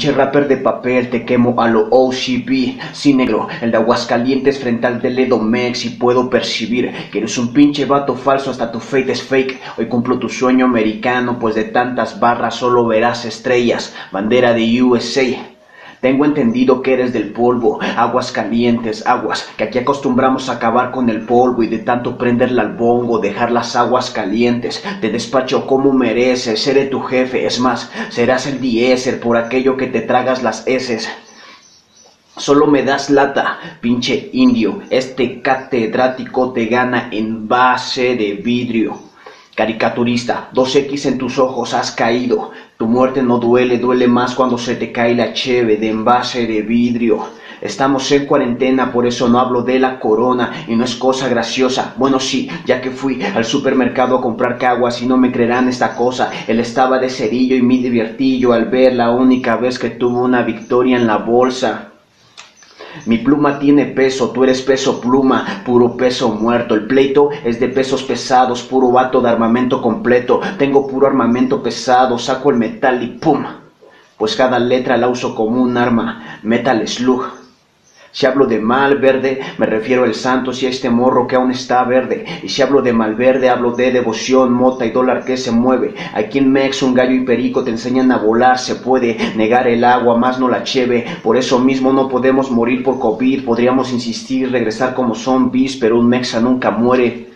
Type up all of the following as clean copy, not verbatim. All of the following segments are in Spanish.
pinche rapper de papel, te quemo a lo OCB, sin negro, el de Aguascalientes frente al de Edomex y puedo percibir que eres un pinche vato falso, hasta tu fate es fake. Hoy cumplo tu sueño americano, pues de tantas barras solo verás estrellas, bandera de USA. Tengo entendido que eres del polvo, aguas calientes, aguas, que aquí acostumbramos a acabar con el polvo y de tanto prenderla al bongo, dejar las aguas calientes. Te despacho como mereces, seré tu jefe, es más, serás el diéser por aquello que te tragas las heces. Solo me das lata, pinche indio, este catedrático te gana en base de vidrio. Caricaturista, 2X en tus ojos has caído. Tu muerte no duele, duele más cuando se te cae la cheve de envase de vidrio. Estamos en cuarentena, por eso no hablo de la corona y no es cosa graciosa. Bueno sí, ya que fui al supermercado a comprar caguas y no me creerán esta cosa. Él estaba de cerillo y me divertillo al ver la única vez que tuvo una victoria en la bolsa. Mi pluma tiene peso, tú eres peso pluma, puro peso muerto. El pleito es de pesos pesados, puro vato de armamento completo. Tengo puro armamento pesado, saco el metal y ¡pum! Pues cada letra la uso como un arma, Metal Slug. Si hablo de Malverde, me refiero al Santos y a este morro que aún está verde. Y si hablo de Malverde, hablo de devoción, mota y dólar que se mueve. Aquí en Mex un gallo y perico te enseñan a volar. Se puede negar el agua, más no la cheve. Por eso mismo no podemos morir por COVID. Podríamos insistir, regresar como zombies, pero un mexa nunca muere.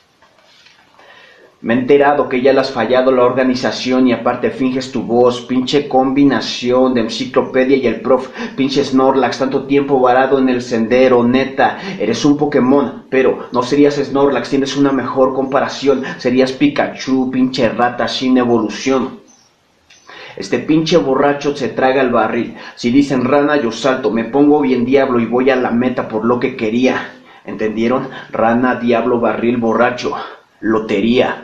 Me he enterado que ya le has fallado la organización y aparte finges tu voz, pinche combinación de enciclopedia y el prof, pinche Snorlax, tanto tiempo varado en el sendero, neta, eres un Pokémon, pero no serías Snorlax, tienes una mejor comparación, serías Pikachu, pinche rata sin evolución. Este pinche borracho se traga el barril, si dicen rana yo salto, me pongo bien diablo y voy a la meta por lo que quería, ¿entendieron? Rana, diablo, barril, borracho, lotería.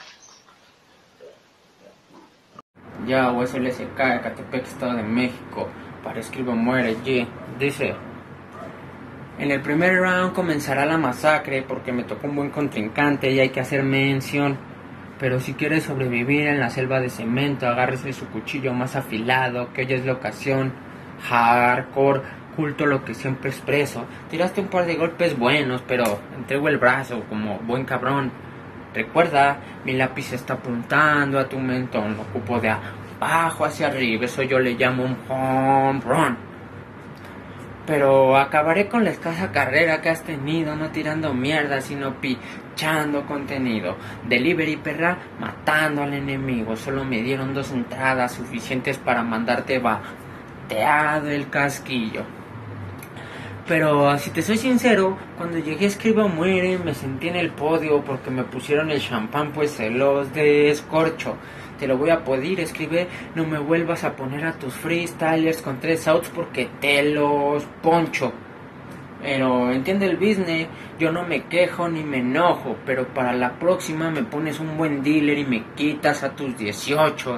Ya, USLSK, Ecatepec, Estado de México. Para escribo muere, G. Dice: en el primer round comenzará la masacre porque me tocó un buen contrincante y hay que hacer mención. Pero si quieres sobrevivir en la selva de cemento, agárrese su cuchillo más afilado, que hoy es la ocasión. Hardcore, culto lo que siempre expreso. Tiraste un par de golpes buenos, pero entrego el brazo como buen cabrón. Recuerda, mi lápiz está apuntando a tu mentón, lo ocupo de abajo hacia arriba, eso yo le llamo un home run. Pero acabaré con la escasa carrera que has tenido, no tirando mierda, sino pichando contenido. Delivery, perra, matando al enemigo, solo me dieron 2 entradas suficientes para mandarte bateado el casquillo. Pero si te soy sincero, cuando llegué a Escriba Muere me sentí en el podio porque me pusieron el champán pues se los descorcho. Te lo voy a poder escribir, no me vuelvas a poner a tus freestylers con 3 outs porque te los poncho. Pero entiende el business, yo no me quejo ni me enojo, pero para la próxima me pones un buen dealer y me quitas a tus 18.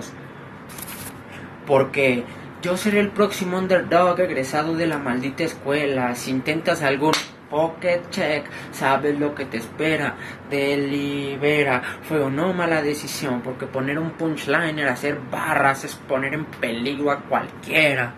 Porque yo seré el próximo underdog egresado de la maldita escuela. Si intentas algún pocket check, sabes lo que te espera. Delibera, fue o no mala decisión, porque poner un punchliner, hacer barras, es poner en peligro a cualquiera.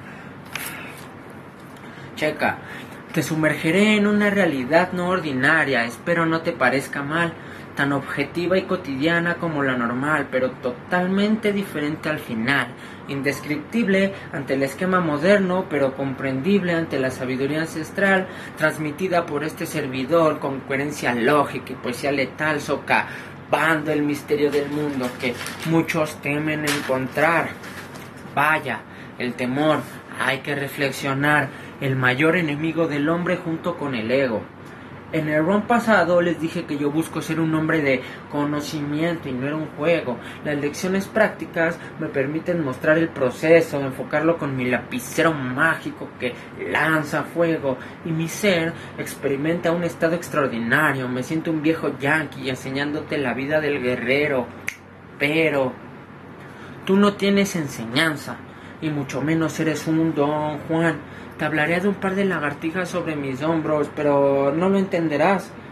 Checa, te sumergiré en una realidad no ordinaria, espero no te parezca mal. Tan objetiva y cotidiana como la normal, pero totalmente diferente al final. Indescriptible ante el esquema moderno, pero comprendible ante la sabiduría ancestral, transmitida por este servidor con coherencia lógica y poesía letal, socavando el misterio del mundo que muchos temen encontrar. Vaya, el temor, hay que reflexionar, el mayor enemigo del hombre junto con el ego. En el round pasado les dije que yo busco ser un hombre de conocimiento y no era un juego. Las lecciones prácticas me permiten mostrar el proceso, enfocarlo con mi lapicero mágico que lanza fuego. Y mi ser experimenta un estado extraordinario. Me siento un viejo yankee enseñándote la vida del guerrero. Pero tú no tienes enseñanza, y mucho menos eres un Don Juan. Te hablaré de un par de lagartijas sobre mis hombros, pero no lo entenderás.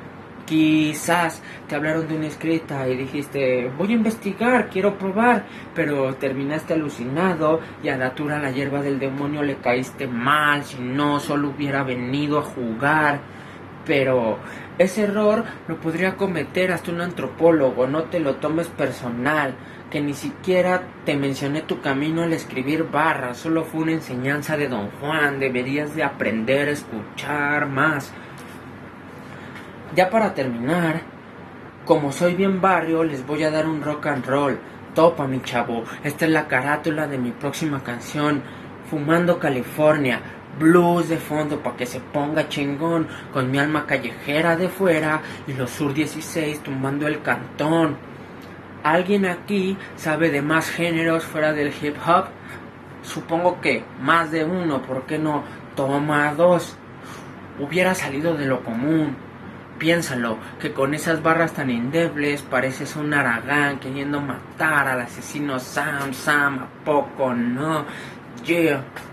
Quizás te hablaron de una escrita y dijiste, voy a investigar, quiero probar, pero terminaste alucinado y a la tura la hierba del demonio le caíste mal, si no, solo hubiera venido a jugar. Pero ese error lo podría cometer hasta un antropólogo, no te lo tomes personal, que ni siquiera te mencioné tu camino al escribir barras, solo fue una enseñanza de Don Juan, deberías de aprender a escuchar más. Ya para terminar, como soy bien barrio, les voy a dar un rock and roll. Topa, mi chavo, esta es la carátula de mi próxima canción, Fumando California. Blues de fondo pa' que se ponga chingón, con mi alma callejera de fuera y los Sur 16 tumbando el cantón. ¿Alguien aquí sabe de más géneros fuera del hip hop? Supongo que más de uno, ¿por qué no? Toma dos. Hubiera salido de lo común. Piénsalo, que con esas barras tan endebles pareces un Aragán queriendo matar al asesino Sam, ¿a poco no? Yeah.